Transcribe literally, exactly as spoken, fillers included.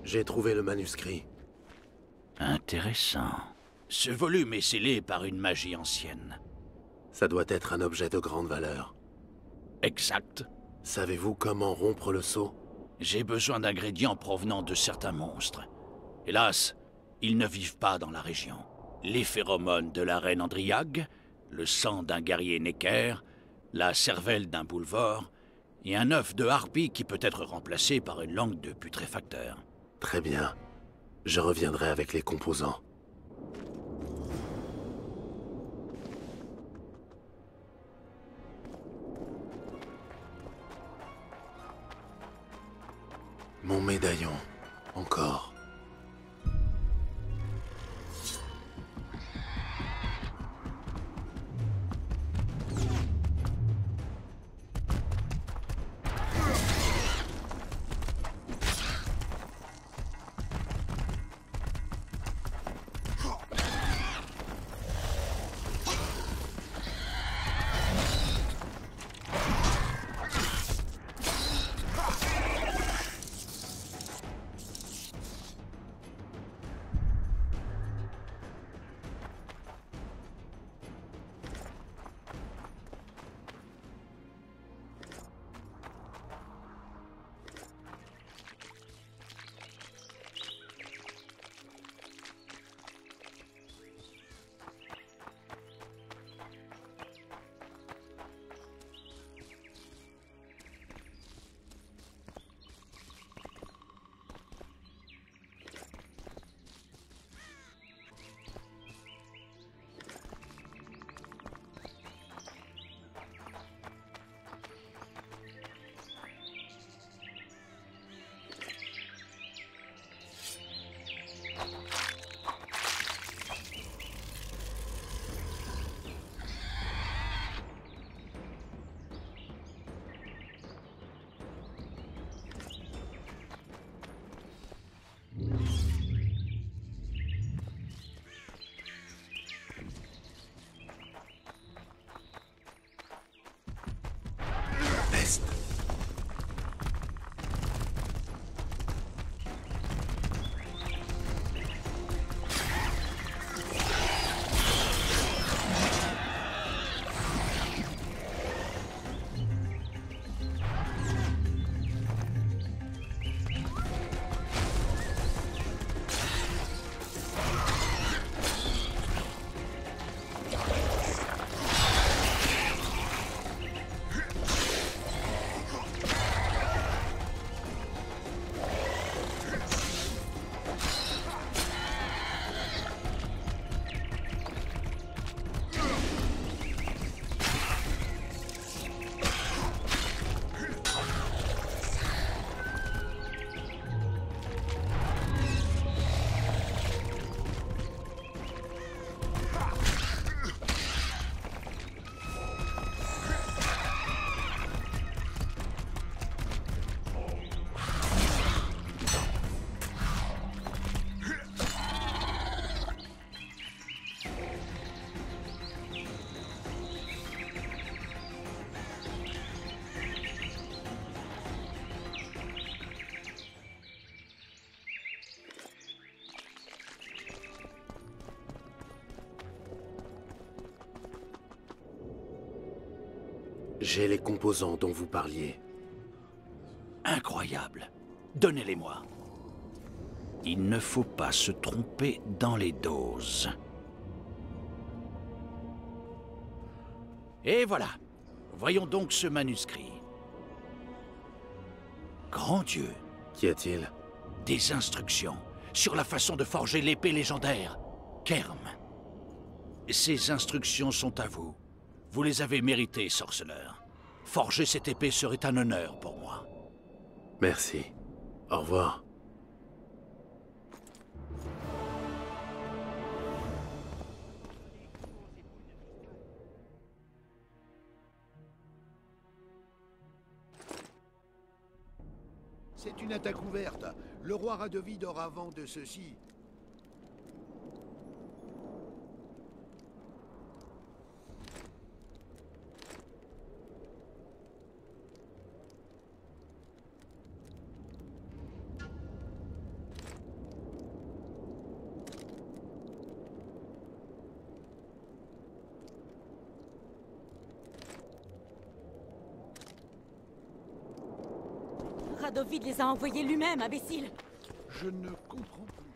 J'ai trouvé le manuscrit. Intéressant. Ce volume est scellé par une magie ancienne. Ça doit être un objet de grande valeur. Exact. Savez-vous comment rompre le sceau? J'ai besoin d'ingrédients provenant de certains monstres. Hélas, ils ne vivent pas dans la région. Les phéromones de la reine Andriag, le sang d'un guerrier Necker, la cervelle d'un boulevard, et un œuf de harpie qui peut être remplacé par une langue de putréfacteur. Très bien. Je reviendrai avec les composants. Mon médaillon. Encore. J'ai les composants dont vous parliez. Incroyable. Donnez-les-moi. Il ne faut pas se tromper dans les doses. Et voilà. Voyons donc ce manuscrit. Grand Dieu. Qu'y a-t-il? Des instructions sur la façon de forger l'épée légendaire, Kerm. Ces instructions sont à vous. Vous les avez méritées, sorceleur. Forger cette épée serait un honneur pour moi. Merci. Au revoir. C'est une attaque ouverte. Le roi Radovid aura vent de ceci. Radovid les a envoyés lui-même, imbécile! Je ne comprends plus.